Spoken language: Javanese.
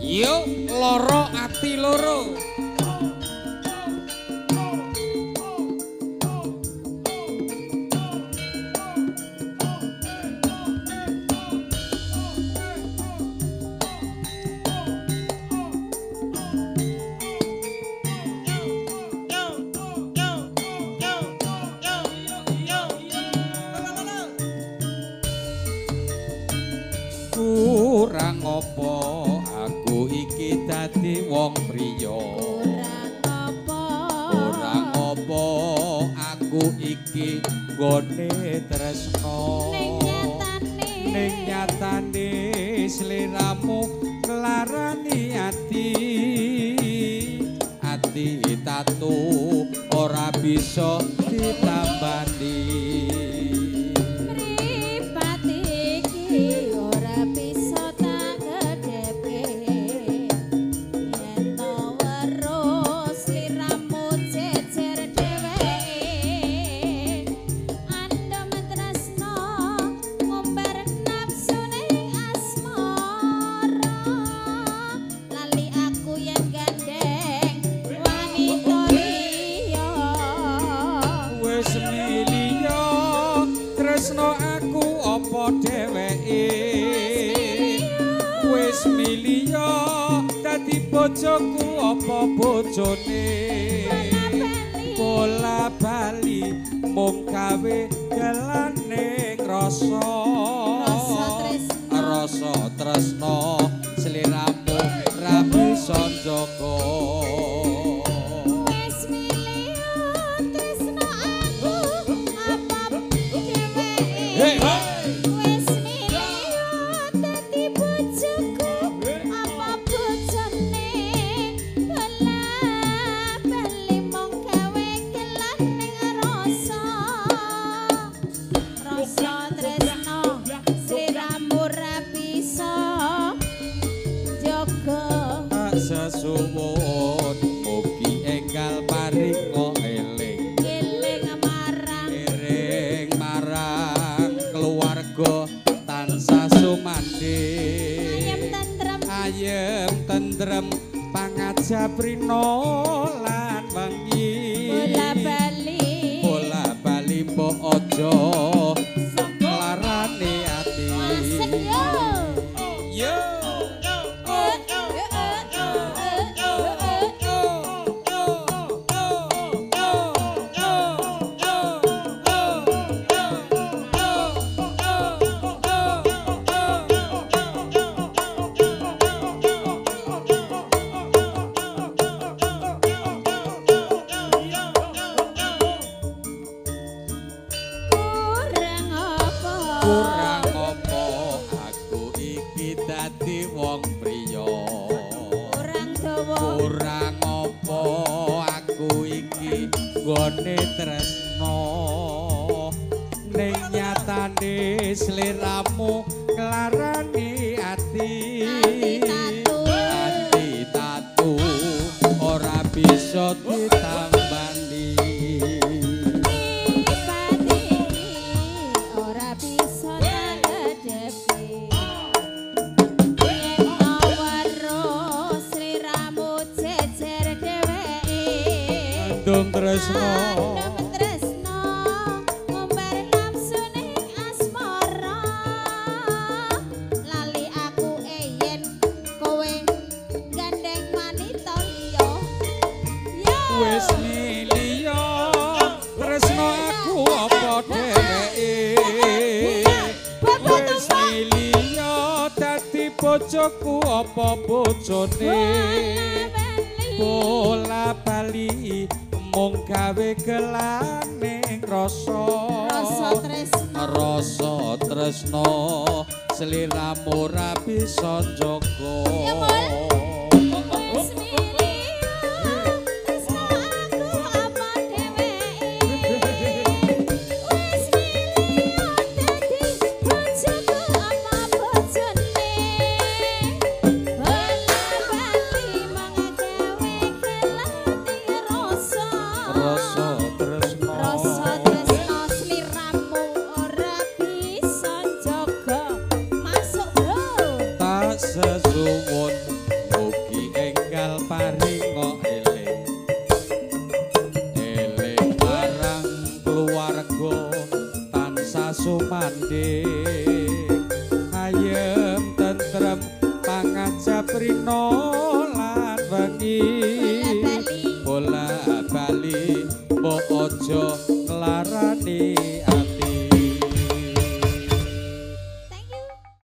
Yo loro ati loro. Kurang apa aku iki dadi wong priya. Kurang apa aku iki gone tresno. Ning nyatane sliramu nglarani ati. Ati tatu ora bisa ditambani. Tresno aku apa dheweke wis miliya dadi bojoku apa bojone bola bali mung gawe gelane rasa tresno sliramu ra bisa njaga. Sesuwun mugi enggal paringa eling marang keluarga tansah sumandhing ayem tentrem pangajaprina lan wengi bola bali mbok aja nglarani ati yo kurang apa aku iki dadi wong priya. Kurang apa aku iki gone tresno ning nyatane sliramu nglarani ati tatu ora bisa ditambani. Tresno ngombar nafsu ning asmara lali aku yen kowe gandeng wanita liya wis miliya tresno aku apa dheweke wis miliya dadi bojoku apa bojone bola bali mung gawe gelane rasa tresno sliramu ra bisa njaga. Sesuwun kok eling eling marang keluarga tansah sumandhing ayem tentrem pangajaprina lan wengi bola bali mbok aja